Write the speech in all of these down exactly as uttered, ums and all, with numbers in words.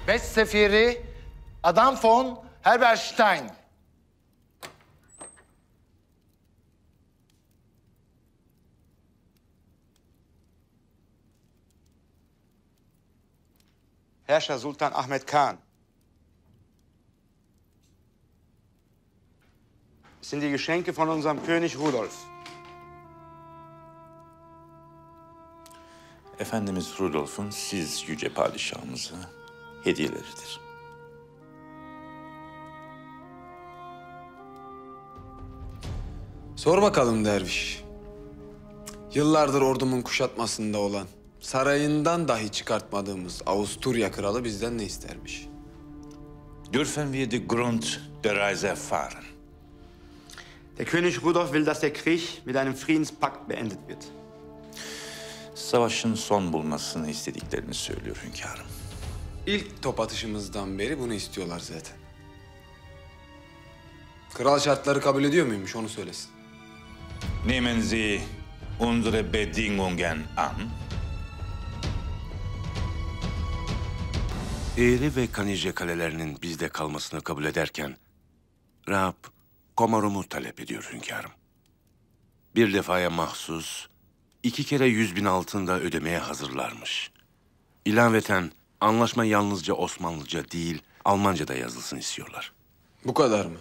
Westseferi Adam von Herberstein. Herrscher Sultan Ahmed Khan. Das sind die Geschenke von unserem König Rudolf. Efendimiz Rudolf'un siz yüce padişahımıza hediyeleridir. Sor bakalım derviş. Yıllardır ordumun kuşatmasında olan, sarayından dahi çıkartmadığımız Avusturya kralı bizden ne istermiş? Dürfen wir die Grund der Reise erfahren? Der König Rudolf will, dass der Krieg mit einem Friedenspakt beendet wird. Savaşın son bulmasını istediklerini söylüyor hünkârım. İlk top atışımızdan beri bunu istiyorlar zaten. Kral şartları kabul ediyor muymuş onu söylesin. Nehmen Sie unsere Bedingungen an? Eğri ve Kanice kalelerinin bizde kalmasını kabul ederken Rahap Komarum'u talep ediyor hünkârım. Bir defaya mahsus iki kere yüz bin altında ödemeye hazırlarmış. İlaveten anlaşma yalnızca Osmanlıca değil Almanca'da yazılsın istiyorlar. Bu kadar mı?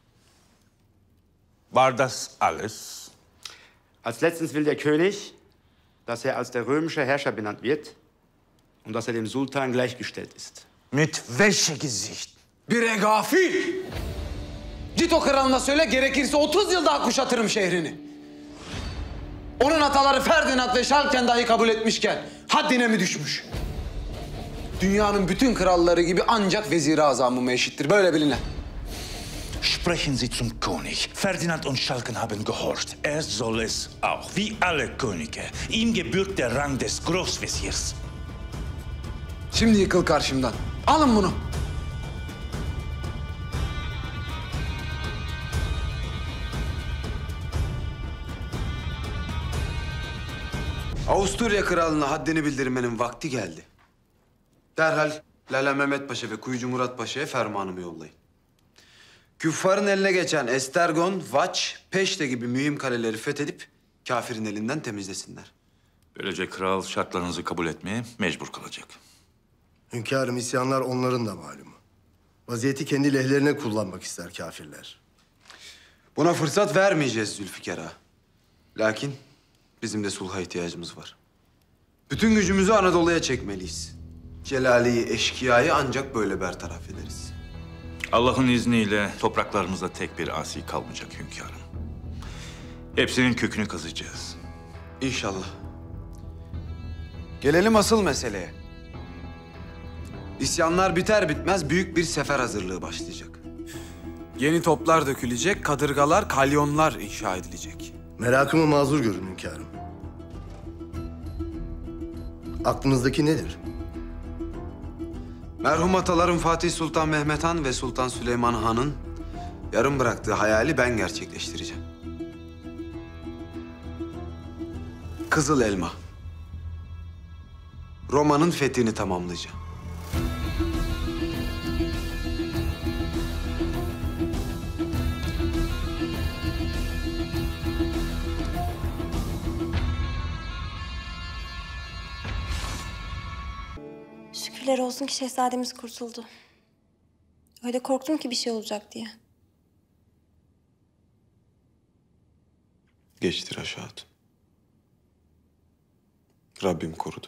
War das alles? Als letztens will der König, dass er als der römische Herrscher benannt wird und dass er dem Sultan gleichgestellt ist. Mit welchem Gesicht? Bir gafil! Git o kralına söyle gerekirse otuz yıl daha kuşatırım şehrini. Onun ataları Ferdinand ve Schalken dahi kabul etmişken haddine mi düşmüş? Dünyanın bütün kralları gibi ancak vezir-i azamıma eşittir. Böyle bilinen. Sprechen Sie zum König. Ferdinand und Schalken haben gehorcht. Er soll es auch, wie alle Könige. Ihm gebührt der Rang des Großveziers. Şimdi yıkıl karşımdan. Alın bunu. Avusturya kralına haddini bildirmenin vakti geldi. Derhal Lala Mehmet Paşa ve Kuyucu Murat Paşa'ya fermanımı yollayın. Küffarın eline geçen Estergon, Vaç, Peşte gibi mühim kaleleri fethedip kafirin elinden temizlesinler. Böylece kral şartlarınızı kabul etmeye mecbur kalacak. Hünkârım, isyanlar onların da malumu. Vaziyeti kendi lehlerine kullanmak ister kafirler. Buna fırsat vermeyeceğiz Zülfikar Ağa. Lakin bizim de sulha ihtiyacımız var. Bütün gücümüzü Anadolu'ya çekmeliyiz. Celali'yi, eşkıyayı ancak böyle bertaraf ederiz. Allah'ın izniyle topraklarımızda tek bir asi kalmayacak hünkârım. Hepsinin kökünü kazıyacağız. İnşallah. Gelelim asıl meseleye. İsyanlar biter bitmez büyük bir sefer hazırlığı başlayacak. Yeni toplar dökülecek, kadırgalar, kalyonlar inşa edilecek. Merakımı mazur görün hünkârım. Aklınızdaki nedir? Merhum atalarım Fatih Sultan Mehmet Han ve Sultan Süleyman Han'ın yarım bıraktığı hayali ben gerçekleştireceğim. Kızıl Elma. Roma'nın fethini tamamlayacağım. Şükürler olsun ki şehzademiz kurtuldu. Öyle korktum ki bir şey olacak diye. Geçti Raşat. Rabbim korudu.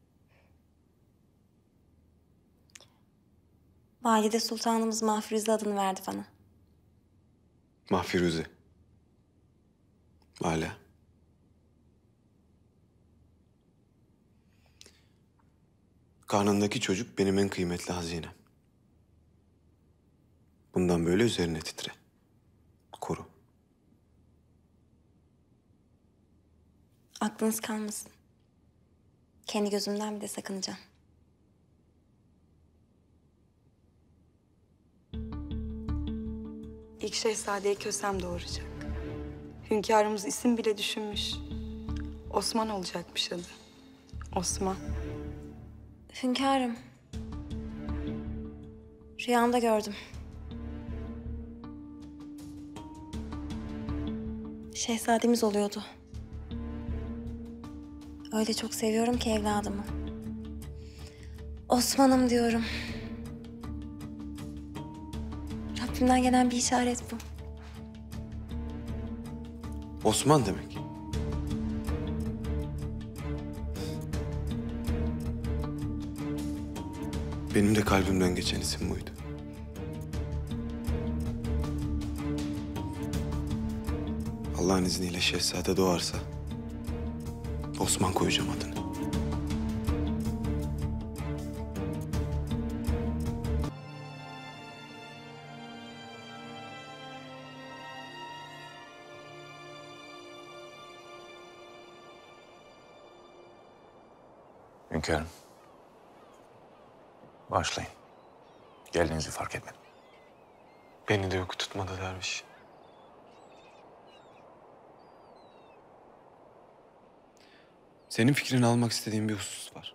Valide Sultanımız Mahfiruze adını verdi bana. Mahfiruze. Hala. Karnındaki çocuk benim en kıymetli hazinem. Bundan böyle üzerine titre. Koru. Aklınız kalmasın. Kendi gözümden bir de sakınacağım. İlk şehzadeyi Kösem doğuracak. Hünkârımız isim bile düşünmüş. Osman olacakmış adı. Osman. Hünkârım. Rüyamda gördüm. Şehzademiz oluyordu. Öyle çok seviyorum ki evladımı. Osman'ım diyorum. Rabbimden gelen bir işaret bu. Osman demek. Benim de kalbimden geçen isim buydu. Allah'ın izniyle şehzade doğarsa Osman koyacağım adını. Hünkârım. Başlayın. Geldiğinizi fark etmedim. Beni de uyku tutmadı derviş. Senin fikrini almak istediğim bir husus var.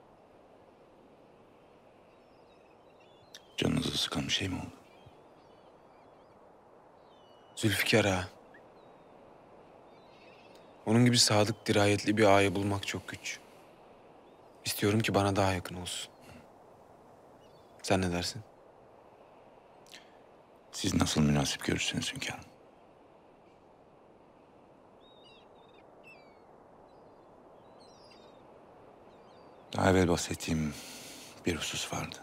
Canınızı sıkan bir şey mi oldu? Zülfikar ağa. Onun gibi sadık, dirayetli bir ağayı bulmak çok güç. İstiyorum ki bana daha yakın olsun. Sen ne dersin? Siz nasıl münasip görürsünüz hünkârım. Daha evvel bahsettiğim bir husus vardı.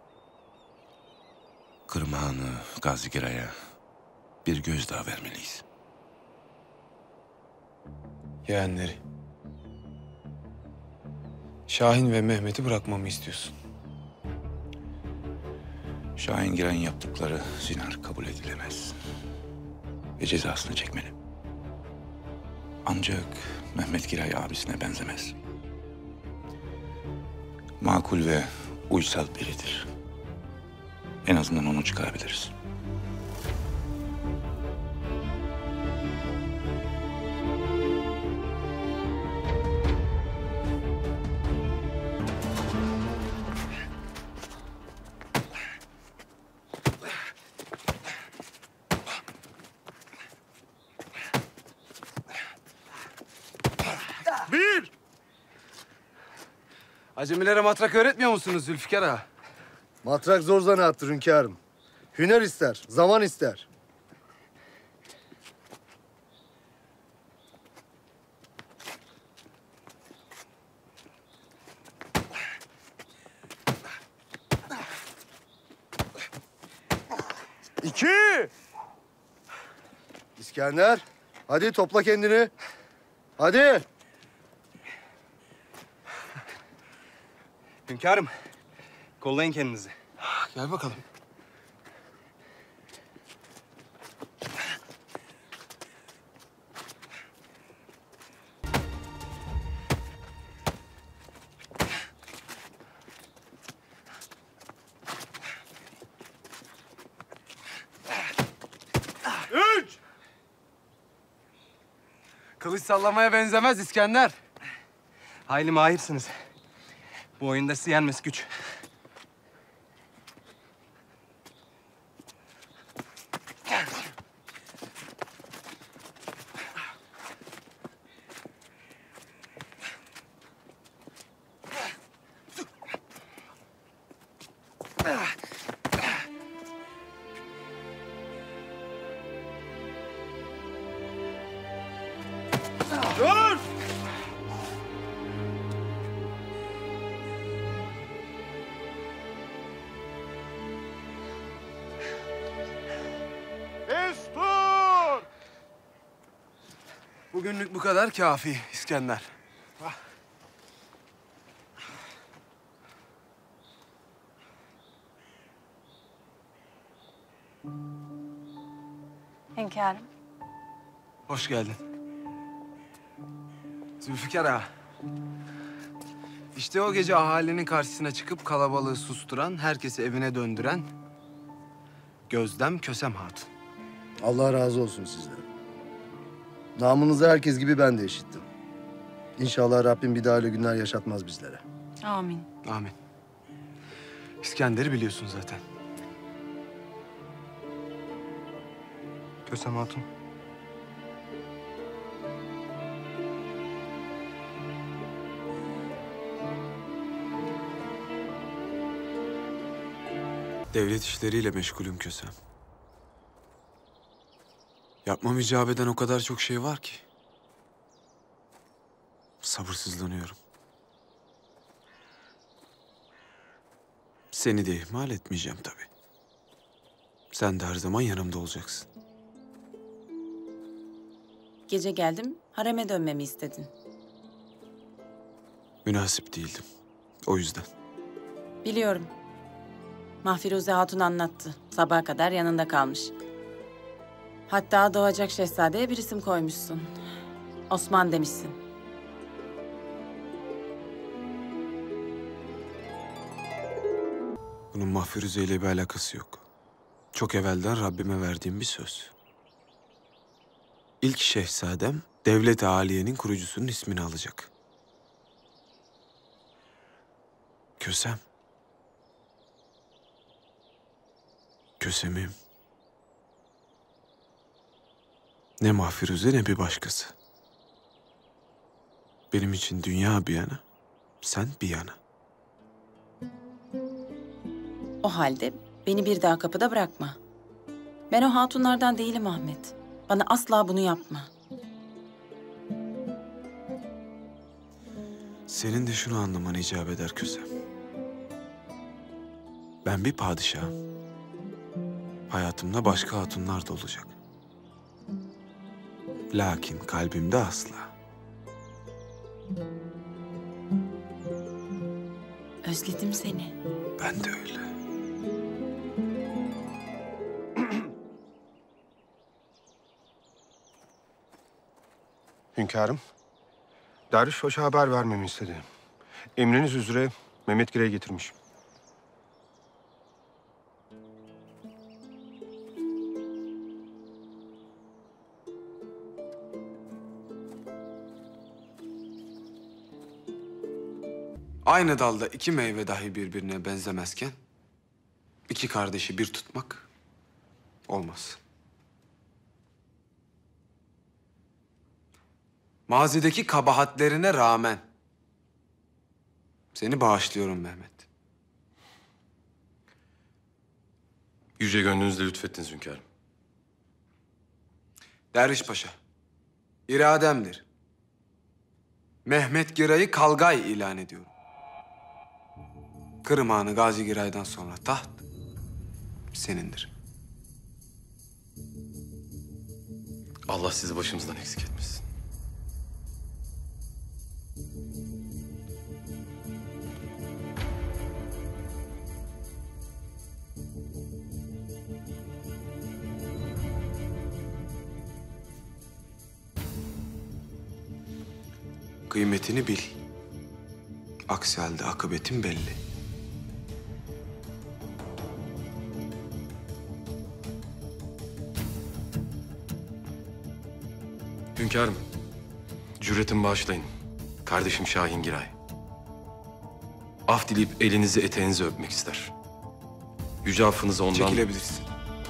Kırmağan'ı Gazi Giray'a bir gözdağı vermeliyiz. Yeğenleri. Şahin ve Mehmet'i bırakmamı istiyorsun. Şahin Giray'ın yaptıkları zinhar kabul edilemez. Ve cezasını çekmeli. Ancak Mehmet Giray abisine benzemez. Makul ve uysal biridir. En azından onu çıkarabiliriz. Bir! Acemilere matrak öğretmiyor musunuz Zülfikar ağa? Matrak zor zanaattır hünkârım. Hüner ister, zaman ister. İki! İskender, hadi topla kendini. Hadi. Hünkârım, kollayın kendinizi. Gel bakalım. Üç! Kılıç sallamaya benzemez İskender. Hayli mahirsiniz. Bu oyunda sizi yenmesi güç. Dur! Destur! Bugünlük bu kadar kafi İskender. Hünkârım. Hoş geldin. Zülfikar ağa. İşte o gece ahalinin karşısına çıkıp kalabalığı susturan, herkesi evine döndüren Gözdem Kösem Hatun. Allah razı olsun sizden. Namınızı herkes gibi ben de işittim. İnşallah Rabbim bir daha öyle günler yaşatmaz bizlere. Amin. Amin. İskender'i biliyorsun zaten. Kösem Hatun. Devlet işleriyle meşgulüm Kösem. Yapmam icap eden o kadar çok şey var ki. Sabırsızlanıyorum. Seni de ihmal etmeyeceğim tabii. Sen de her zaman yanımda olacaksın. Gece geldim, hareme dönmemi istedin. Münasip değildim. O yüzden. Biliyorum. Mahfiruze Hatun anlattı. Sabaha kadar yanında kalmış. Hatta doğacak şehzadeye bir isim koymuşsun. Osman demişsin. Bunun Mahfiruze ile bir alakası yok. Çok evvelden Rabbime verdiğim bir söz. İlk şehzadem Devlet-i Aliye'nin kurucusunun ismini alacak. Kösem. Kösemim. Ne Mahfiruze ne bir başkası. Benim için dünya bir yana, sen bir yana. O halde beni bir daha kapıda bırakma. Ben o hatunlardan değilim Ahmet. Bana asla bunu yapma. Senin de şunu anlaman icap eder Kösem. Ben bir padişahım. Hayatımda başka hatunlar da olacak. Lakin kalbimde asla. Özledim seni. Ben de öyle. Hünkârım, Derviş Paşa haber vermemi istedi. Emriniz üzere Mehmet Girey getirmiş. Aynı dalda iki meyve dahi birbirine benzemezken iki kardeşi bir tutmak olmaz. Mazideki kabahatlerine rağmen seni bağışlıyorum Mehmet. Yüce gönlünüzle lütfettiniz hünkârım. Derviş Paşa, irademdir. Mehmet Giray'ı Kalgay ilan ediyorum. Kırım Hanı Gazi Giray'dan sonra taht senindir. Allah sizi başımızdan eksik etmesin. Kıymetini bil. Aksi halde akıbetin belli. Hünkârım, cüretimi bağışlayın. Kardeşim Şahin Giray. Af dileyip elinizi eteğinizi öpmek ister. Yüce affınızı ondan... Çekilebilirsin.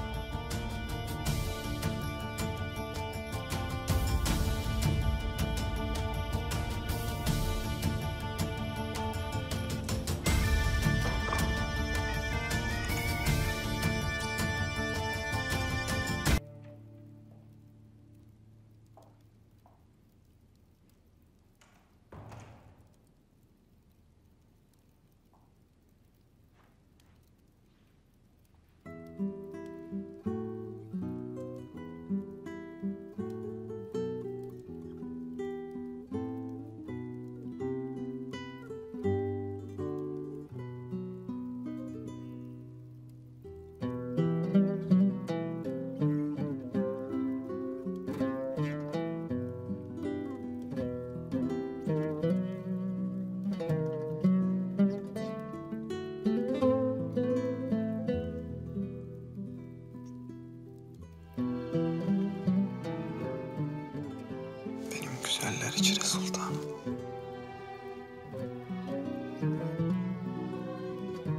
Güzeller içre sultanım.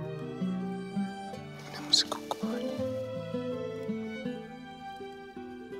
Ne müzik koku böyle.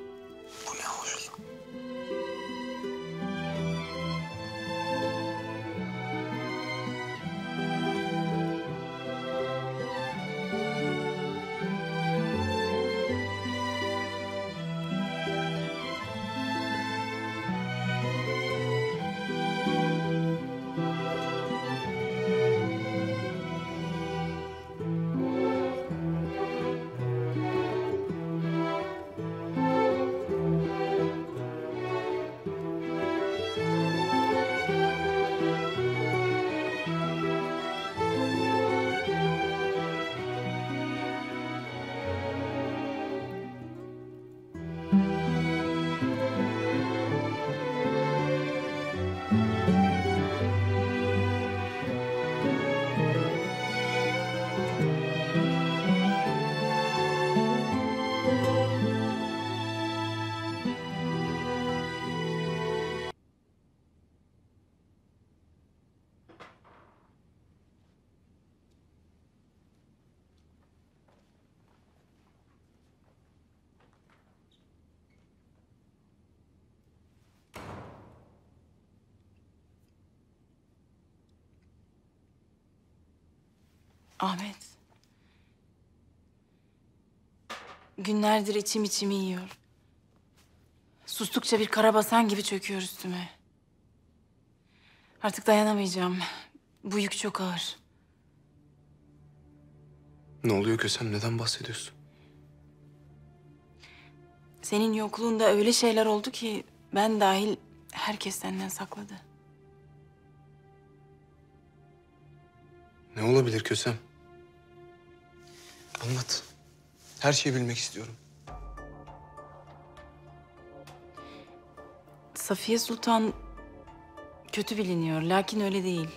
Ahmet. Günlerdir içim içimi yiyor. Sustukça bir karabasan gibi çöküyor üstüme. Artık dayanamayacağım. Bu yük çok ağır. Ne oluyor Kösem? Neden bahsediyorsun? Senin yokluğunda öyle şeyler oldu ki ben dahil herkes senden sakladı. Ne olabilir Kösem? Anlat. Her şeyi bilmek istiyorum. Safiye Sultan kötü biliniyor, lakin öyle değil.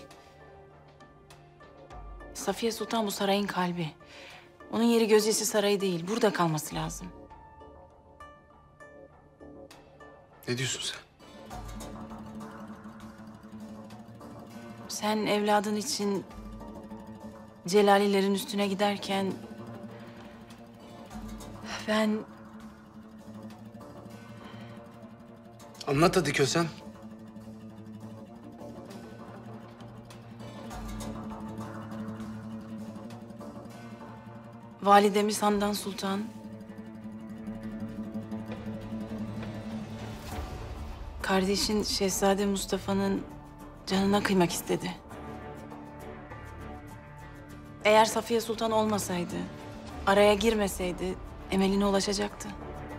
Safiye Sultan bu sarayın kalbi. Onun yeri Gözyesi Sarayı değil, burada kalması lazım. Ne diyorsun sen? Sen evladın için Celalilerin üstüne giderken ben Anlat hadi Kösem. validemiz Handan Sultan kardeşin Şehzade Mustafa'nın canına kıymak istedi. Eğer Safiye Sultan olmasaydı, araya girmeseydi emeline ulaşacaktı.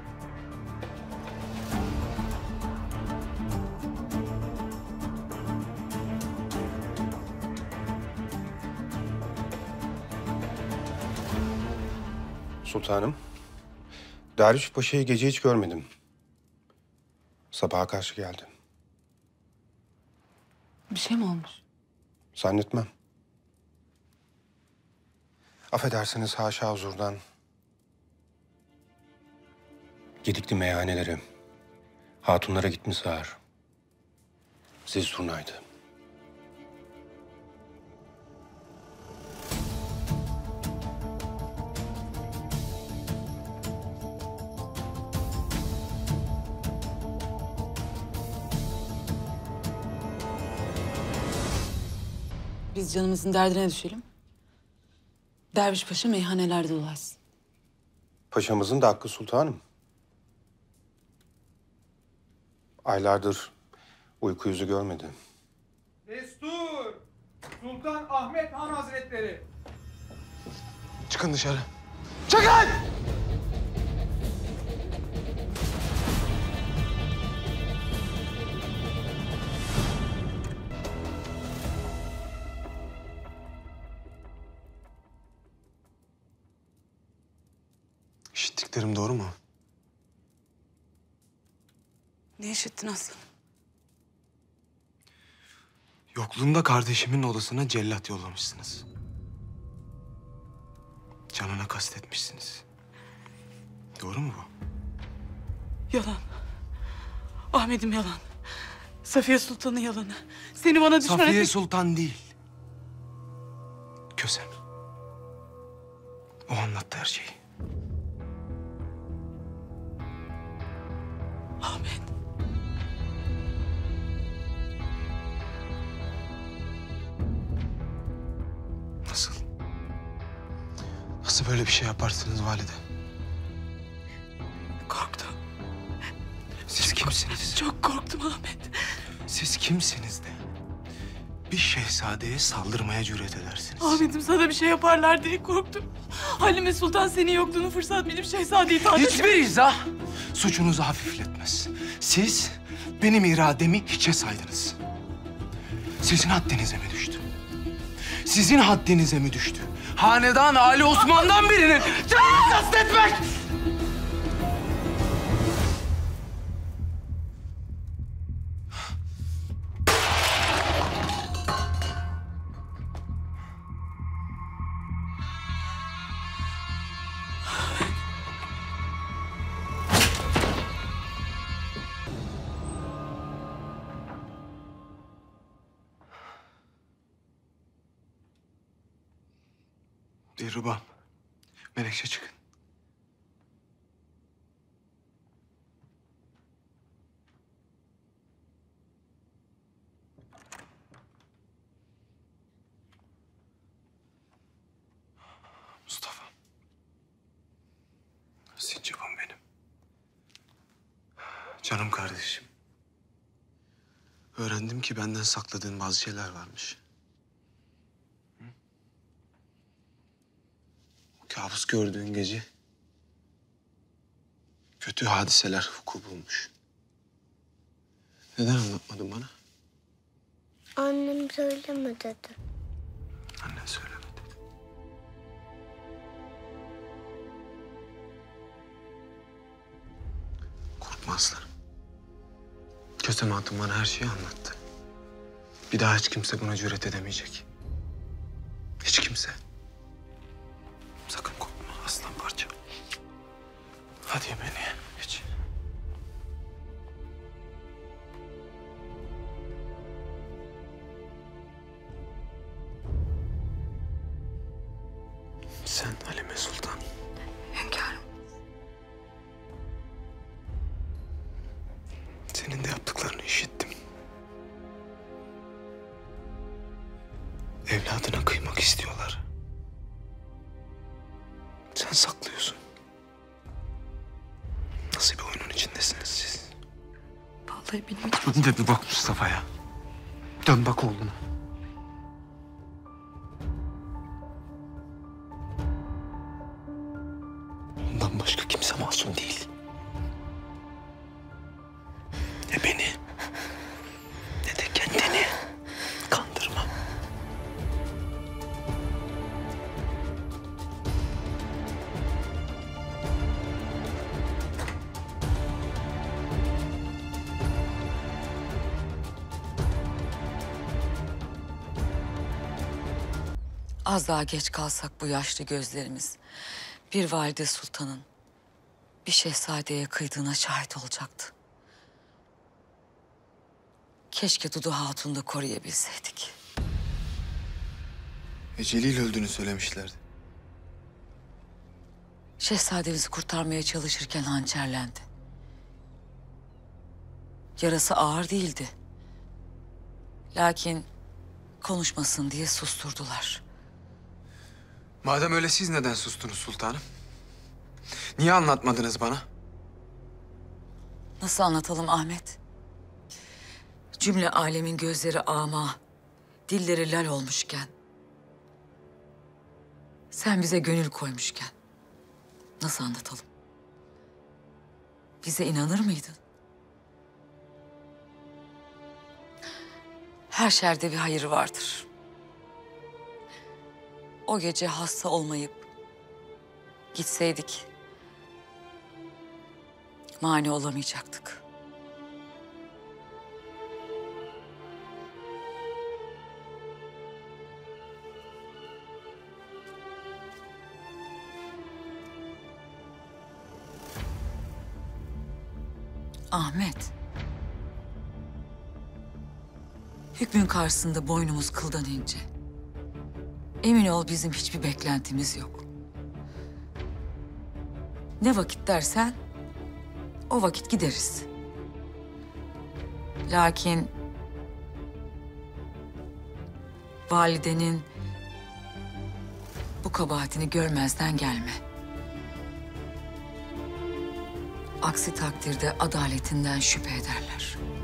Sultanım, Derviş Paşa'yı gece hiç görmedim. Sabaha karşı geldi. Bir şey mi olmuş? Zannetmem. Affedersiniz haşa huzurdan. Gedikli meyhanelere, hatunlara gitmiş sağır. Zil zurnaydı. Biz canımızın derdine düşelim. Derviş Paşa meyhanelerde dolaşsın. Paşamızın da hakkı sultanım. Aylardır uyku yüzü görmedi. Destur! Sultan Ahmet Han Hazretleri! Çıkın dışarı. Çıkın! İşittiklerim doğru mu? Ne işittin aslanım? Yokluğunda kardeşimin odasına cellat yollamışsınız. Canına kastetmişsiniz. Doğru mu bu? Yalan. Ahmet'im yalan. Safiye Sultan'ın yalanı. Seni bana düşman Safiye etmek... Sultan değil. Kösem. O anlattı her şeyi. Ahmet. Nasıl? Nasıl böyle bir şey yaparsınız valide? Korktum. Siz kimsiniz? Çok korktum Ahmet. Siz kimsiniz de bir şehzadeye saldırmaya cüret edersiniz? Ahmet'im sana bir şey yaparlar diye korktum. Halime Sultan senin yokluğunu fırsat bilip şehzadeyi taht... Hiçbir izah suçunuzu hafifletmez. Siz benim irademi hiçe saydınız. Sizin haddinize mi düştü? Sizin haddinize mi düştü? Hanedan Ali Osman'dan birinin canını kastetmek! Dilrubam, Menekşe çıkın. Canım kardeşim. Öğrendim ki benden sakladığın bazı şeyler varmış. Hı? O kabus gördüğün gece kötü hadiseler vuku bulmuş. Neden anlatmadın bana? Annem söyleme dedi. Annen söyleme dedi. Korkma aslanım. Kösem Hatun bana her şeyi anlattı. Bir daha hiç kimse buna cüret edemeyecek. Hiç kimse. Sakın korkma aslan parça. Hadi yemeğini ye. Geç. Sen Halime Sultan. Hünkârım. Senin de yaptıklarını işittim. Evladına kıymak istiyorlar. Sen saklıyorsun. Nasıl bir oyunun içindesiniz siz? Vallahi bilmiyorum. Dön de bir bak Mustafa'ya. Dön bak oğluna. Ondan başka kimse masum değil. Ne beni ne de kendini kandırma. Az daha geç kalsak bu yaşlı gözlerimiz bir valide sultanın bir şehzadeye kıydığına şahit olacaktı. Keşke Dudu Hatun'u da koruyabilseydik. Eceliyle öldüğünü söylemişlerdi. Şehzademizi kurtarmaya çalışırken hançerlendi. Yarası ağır değildi. Lakin konuşmasın diye susturdular. Madem öyle siz neden sustunuz sultanım? Niye anlatmadınız bana? Nasıl anlatalım Ahmet? Cümle alemin gözleri ama, dilleri lal olmuşken, sen bize gönül koymuşken nasıl anlatalım? Bize inanır mıydın? Her şerde bir hayır vardır. O gece hasta olmayıp gitseydik mani olamayacaktık. Ahmet. Hükmün karşısında boynumuz kıldan ince. Emin ol bizim hiçbir beklentimiz yok. Ne vakit dersen o vakit gideriz. Lakin validenin bu kabahatini görmezden gelme. Aksi takdirde adaletinden şüphe ederler.